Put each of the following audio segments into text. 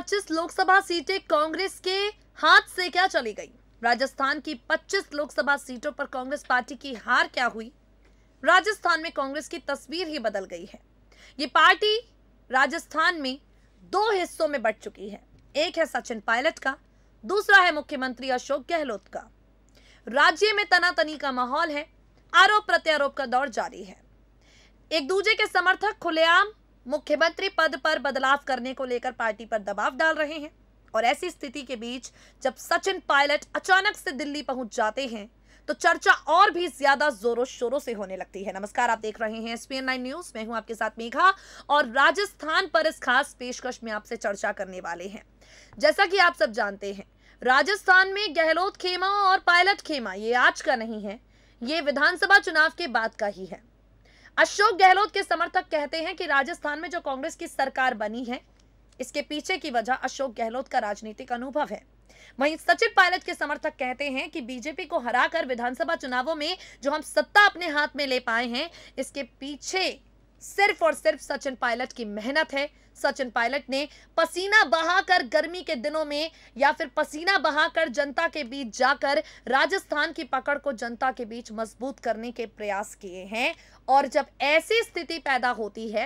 25 लोकसभा सीटें कांग्रेस के हाथ से क्या चली गई? राजस्थान की 25 लोकसभा सीटों पर कांग्रेस पार्टी की हार क्या हुई? राजस्थान में कांग्रेस की तस्वीर ही बदल गई है। ये पार्टी राजस्थान में दो हिस्सों में बंट चुकी है। एक है सचिन पायलट का, दूसरा है मुख्यमंत्री अशोक गहलोत का। राज्य में तनातनी का माहौल है, आरोप प्रत्यारोप का दौर जारी है। एक दूसरे के समर्थक खुलेआम मुख्यमंत्री पद पर बदलाव करने को लेकर पार्टी पर दबाव डाल रहे हैं। और ऐसी स्थिति के बीच जब सचिन पायलट अचानक से दिल्ली पहुंच जाते हैं तो चर्चा और भी ज्यादा जोरों शोरों से होने लगती है। नमस्कार, आप देख रहे हैं SPN 9 न्यूज। मैं हूं आपके साथ मेघा और राजस्थान पर इस खास पेशकश में आपसे चर्चा करने वाले हैं। जैसा कि आप सब जानते हैं, राजस्थान में गहलोत खेमा और पायलट खेमा ये आज का नहीं है, ये विधानसभा चुनाव के बाद का ही है। अशोक गहलोत के समर्थक कहते हैं कि राजस्थान में जो कांग्रेस की सरकार बनी है, इसके पीछे की वजह अशोक गहलोत का राजनीतिक अनुभव है। वहीं सचिन पायलट के समर्थक कहते हैं कि बीजेपी को हराकर विधानसभा चुनावों में जो हम सत्ता अपने हाथ में ले पाए हैं, इसके पीछे सिर्फ और सिर्फ सचिन पायलट की मेहनत है। सचिन पायलट ने पसीना बहाकर गर्मी के दिनों में या फिर पसीना बहाकर जनता के बीच जाकर राजस्थान की पकड़ को जनता के बीच मजबूत करने के प्रयास किए हैं। और जब ऐसी स्थिति पैदा होती है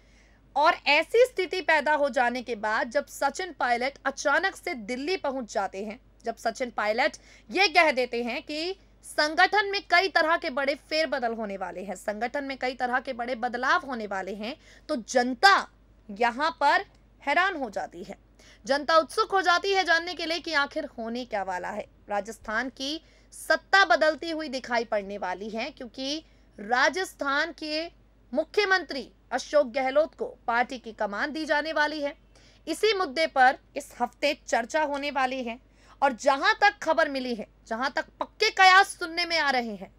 और ऐसी स्थिति पैदा हो जाने के बाद जब सचिन पायलट अचानक से दिल्ली पहुंच जाते हैं, जब सचिन पायलट ये कह देते हैं कि संगठन में कई तरह के बड़े फेरबदल होने वाले हैं, संगठन में कई तरह के बड़े बदलाव होने वाले हैं, तो जनता यहां पर हैरान हो जाती है। जनता उत्सुक हो जाती है जानने के लिए कि आखिर होने क्या वाला है। राजस्थान की सत्ता बदलती हुई दिखाई पड़ने वाली है, क्योंकि राजस्थान के मुख्यमंत्री अशोक गहलोत को पार्टी की कमान दी जाने वाली है। इसी मुद्दे पर इस हफ्ते चर्चा होने वाली है। और जहां तक खबर मिली है, जहां तक पक्के कयास सुनने में आ रहे हैं,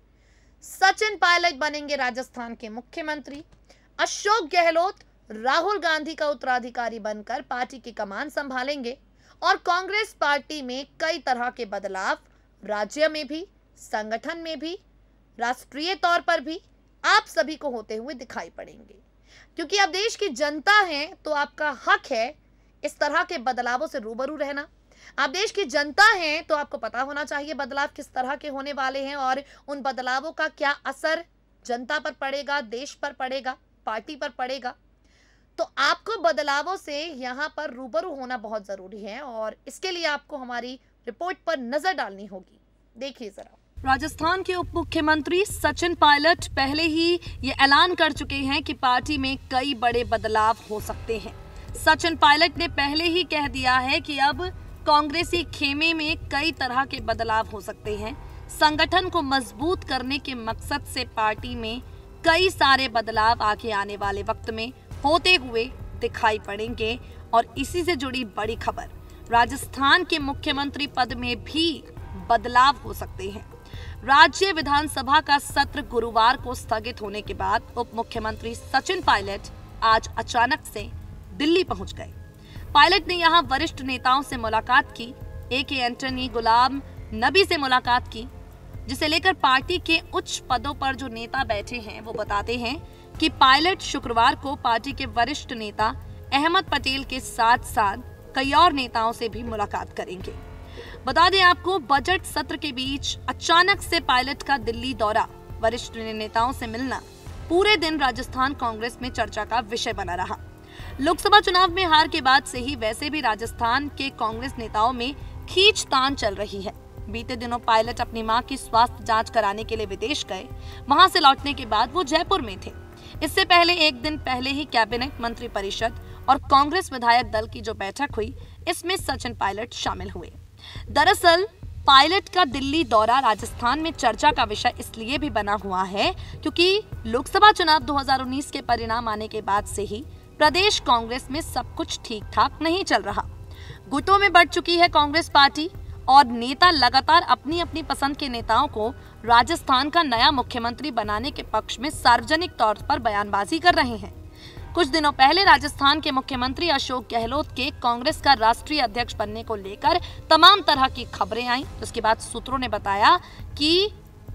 सचिन पायलट बनेंगे राजस्थान के मुख्यमंत्री। अशोक गहलोत राहुल गांधी का उत्तराधिकारी बनकर पार्टी की कमान संभालेंगे और कांग्रेस पार्टी में कई तरह के बदलाव राज्य में भी, संगठन में भी, राष्ट्रीय तौर पर भी आप सभी को होते हुए दिखाई पड़ेंगे। क्योंकि आप देश की जनता हैं तो आपका हक है इस तरह के बदलावों से रूबरू रहना। आप देश की जनता हैं तो आपको पता होना चाहिए बदलाव किस तरह के होने वाले हैं और उन बदलावों का क्या असर जनता पर पड़ेगा, देश पर पड़ेगा, पार्टी पर पड़ेगा। तो आपको बदलावों से यहाँ पर रूबरू होना बहुत जरूरी है और इसके लिए आपको हमारी रिपोर्ट पर नजर डालनी होगी। देखिए जरा। राजस्थान के उप मुख्यमंत्री सचिन पायलट पहले ही ये ऐलान कर चुके हैं कि पार्टी में कई बड़े बदलाव हो सकते हैं। सचिन पायलट ने पहले ही कह दिया है कि अब कांग्रेसी खेमे में कई तरह के बदलाव हो सकते हैं। संगठन को मजबूत करने के मकसद से पार्टी में कई सारे बदलाव आगे आने वाले वक्त में होते हुए दिखाई पड़ेंगे। और इसी से जुड़ी बड़ी खबर, राजस्थान के मुख्यमंत्री पद में भी बदलाव हो सकते हैं। राज्य विधानसभा का सत्र गुरुवार को स्थगित होने के बाद उप मुख्यमंत्री सचिन पायलट आज अचानक से दिल्ली पहुंच गए। पायलट ने यहां वरिष्ठ नेताओं से मुलाकात की। AK एंटनी, गुलाम नबी से मुलाकात की, जिसे लेकर पार्टी के उच्च पदों पर जो नेता बैठे हैं वो बताते हैं कि पायलट शुक्रवार को पार्टी के वरिष्ठ नेता अहमद पटेल के साथ साथ कई और नेताओं से भी मुलाकात करेंगे। बता दें आपको, बजट सत्र के बीच अचानक से पायलट का दिल्ली दौरा, वरिष्ठ नेताओं से मिलना पूरे दिन राजस्थान कांग्रेस में चर्चा का विषय बना रहा। लोकसभा चुनाव में हार के बाद से ही वैसे भी राजस्थान के कांग्रेस नेताओं में खींचतान चल रही है। बीते दिनों पायलट अपनी मां की स्वास्थ्य जांच कराने के लिए विदेश गए। वहां से लौटने के बाद वो जयपुर में थे। इससे पहले एक दिन पहले ही कैबिनेट मंत्री परिषद और कांग्रेस विधायक दल की जो बैठक हुई, इसमें सचिन पायलट शामिल हुए। दरअसल पायलट का दिल्ली दौरा राजस्थान में चर्चा का विषय इसलिए भी बना हुआ है क्योंकि लोकसभा चुनाव 2019 के परिणाम आने के बाद से ही प्रदेश कांग्रेस में सब कुछ ठीक ठाक नहीं चल रहा। गुटों में बढ़ चुकी है कांग्रेस पार्टी और नेता लगातार अपनी अपनी पसंद के नेताओं को राजस्थान का नया मुख्यमंत्री बनाने के पक्ष में सार्वजनिक तौर पर बयानबाजी कर रहे हैं। कुछ दिनों पहले राजस्थान के मुख्यमंत्री अशोक गहलोत के कांग्रेस का राष्ट्रीय अध्यक्ष बनने को लेकर तमाम तरह की खबरें आई, जिसके बाद सूत्रों ने बताया कि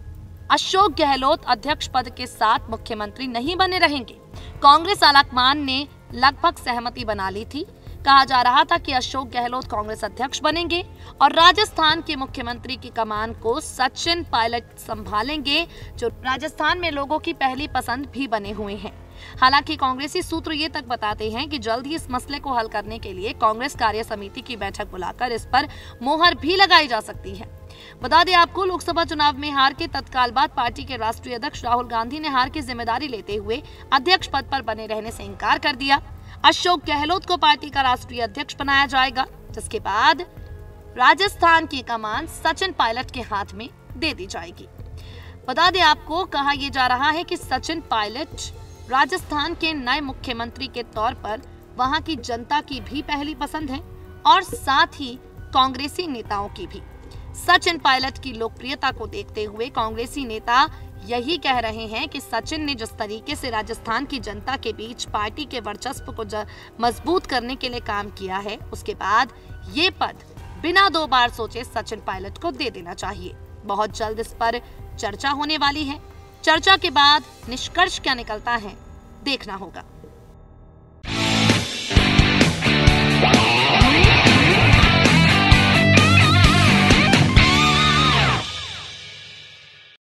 अशोक गहलोत अध्यक्ष पद के साथ मुख्यमंत्री नहीं बने रहेंगे। कांग्रेस आलाकमान ने लगभग सहमति बना ली थी। कहा जा रहा था कि अशोक गहलोत कांग्रेस अध्यक्ष बनेंगे और राजस्थान के मुख्यमंत्री की कमान को सचिन पायलट संभालेंगे, जो राजस्थान में लोगों की पहली पसंद भी बने हुए हैं। हालांकि कांग्रेसी सूत्र ये तक बताते हैं कि जल्द ही इस मसले को हल करने के लिए कांग्रेस कार्य समिति की बैठक बुलाकर इस पर मोहर भी लगाई जा सकती है। बता दें आपको, लोकसभा चुनाव में हार के तत्काल बाद पार्टी के राष्ट्रीय अध्यक्ष राहुल गांधी ने हार की जिम्मेदारी लेते हुए अध्यक्ष पद पर बने रहने से इनकार कर दिया। अशोक गहलोत को पार्टी का राष्ट्रीय अध्यक्ष बनाया जाएगा, जिसके बाद राजस्थान की कमान सचिन पायलट के हाथ में दे दी जाएगी। बता दें आपको, कहा यह जा रहा है कि सचिन पायलट राजस्थान के नए मुख्यमंत्री के तौर पर वहां की जनता की भी पहली पसंद है और साथ ही कांग्रेसी नेताओं की भी। सचिन पायलट की लोकप्रियता को देखते हुए कांग्रेसी नेता यही कह रहे हैं कि सचिन ने जिस तरीके से राजस्थान की जनता के बीच पार्टी के वर्चस्व को मजबूत करने के लिए काम किया है, उसके बाद ये पद बिना 2 बार सोचे सचिन पायलट को दे देना चाहिए। बहुत जल्द इस पर चर्चा होने वाली है। चर्चा के बाद निष्कर्ष क्या निकलता है, देखना होगा।